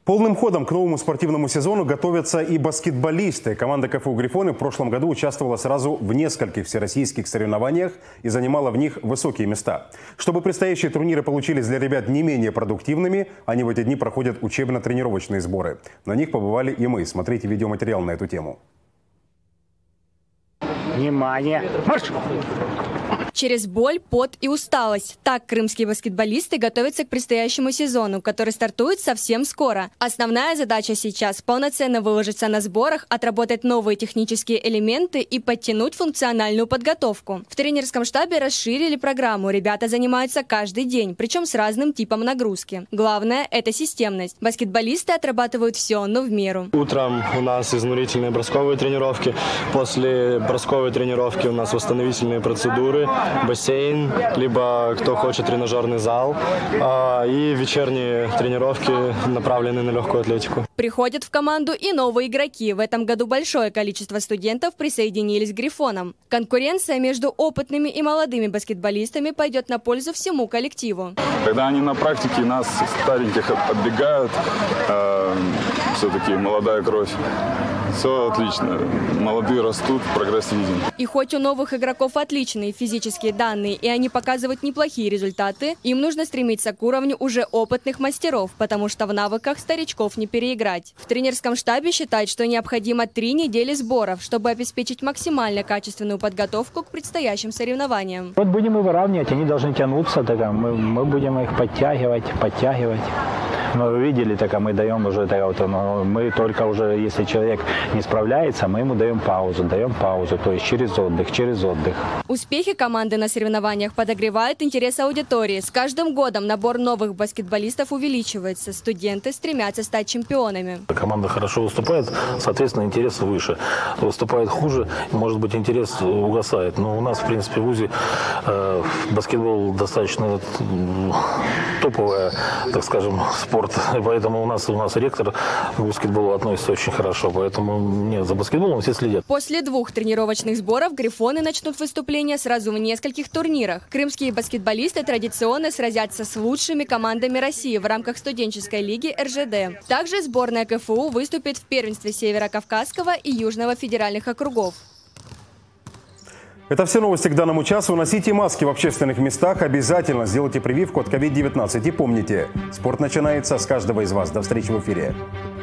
Полным ходом к новому спортивному сезону готовятся и баскетболисты. Команда КФУ «Грифоны» в прошлом году участвовала сразу в нескольких всероссийских соревнованиях и занимала в них высокие места. Чтобы предстоящие турниры получились для ребят не менее продуктивными, они в эти дни проходят учебно-тренировочные сборы. На них побывали и мы. Смотрите видеоматериал на эту тему. Внимание! Марш! Через боль, пот и усталость. Так крымские баскетболисты готовятся к предстоящему сезону, который стартует совсем скоро. Основная задача сейчас – полноценно выложиться на сборах, отработать новые технические элементы и подтянуть функциональную подготовку. В тренерском штабе расширили программу. Ребята занимаются каждый день, причем с разным типом нагрузки. Главное – это системность. Баскетболисты отрабатывают все, но в меру. Утром у нас изнурительные бросковые тренировки. После бросковой тренировки у нас восстановительные процедуры. Бассейн, либо кто хочет тренажерный зал, и вечерние тренировки направлены на легкую атлетику. Приходят в команду и новые игроки. В этом году большое количество студентов присоединились к «Грифонам». Конкуренция между опытными и молодыми баскетболистами пойдет на пользу всему коллективу. Когда они на практике, нас стареньких отбегают, все-таки молодая кровь. Все отлично. Молодые растут, прогресс виден. И хоть у новых игроков отличные физические данные, и они показывают неплохие результаты, им нужно стремиться к уровню уже опытных мастеров, потому что в навыках старичков не переиграть. В тренерском штабе считают, что необходимо 3 недели сборов, чтобы обеспечить максимально качественную подготовку к предстоящим соревнованиям. Вот будем и выравнивать, они должны тянуться, мы будем их подтягивать. Но вы видели, мы даем уже, мы только уже, если человек не справляется, мы ему даем паузу, то есть через отдых. Успехи команды на соревнованиях подогревают интерес аудитории. С каждым годом набор новых баскетболистов увеличивается. Студенты стремятся стать чемпионами. Команда хорошо выступает, соответственно, интерес выше. Выступает хуже, может быть, интерес угасает. Но у нас, в принципе, в ВУЗе баскетбол достаточно топовый, так скажем, спорт. Поэтому у нас ректор к баскетболу относится очень хорошо. Поэтому за баскетболом все следят. После 2 тренировочных сборов «Грифоны» начнут выступления сразу в нескольких турнирах. Крымские баскетболисты традиционно сразятся с лучшими командами России в рамках студенческой лиги РЖД. Также сборная КФУ выступит в первенстве Северо-Кавказского и Южного федеральных округов. Это все новости к данному часу. Носите маски в общественных местах. Обязательно сделайте прививку от COVID-19. И помните, спорт начинается с каждого из вас. До встречи в эфире.